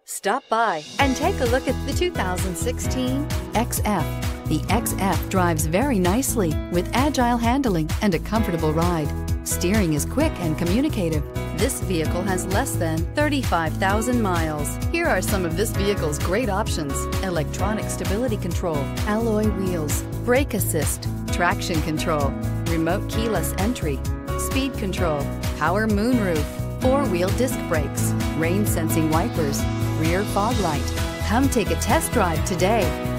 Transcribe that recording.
Stop by and take a look at the 2016 XF. The XF drives very nicely with agile handling and a comfortable ride. Steering is quick and communicative. This vehicle has less than 35,000 miles. Here are some of this vehicle's great options: electronic stability control, alloy wheels, brake assist, traction control, remote keyless entry, speed control, power moonroof, four-wheel disc brakes, rain sensing wipers, rear fog light. Come take a test drive today.